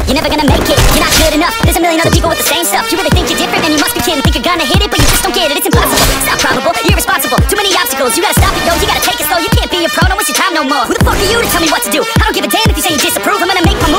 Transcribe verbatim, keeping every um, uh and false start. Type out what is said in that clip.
You're never gonna make it, you're not good enough. There's a million other people with the same stuff. You really think you're different, then you must be kidding. Think you're gonna hit it, but you just don't get it. It's impossible, it's not probable, you're irresponsible. Too many obstacles, you gotta stop it, yo. You gotta take it slow, you can't be a pro, don't waste your time no more. Who the fuck are you to tell me what to do? I don't give a damn if you say you disapprove. I'm gonna make my move.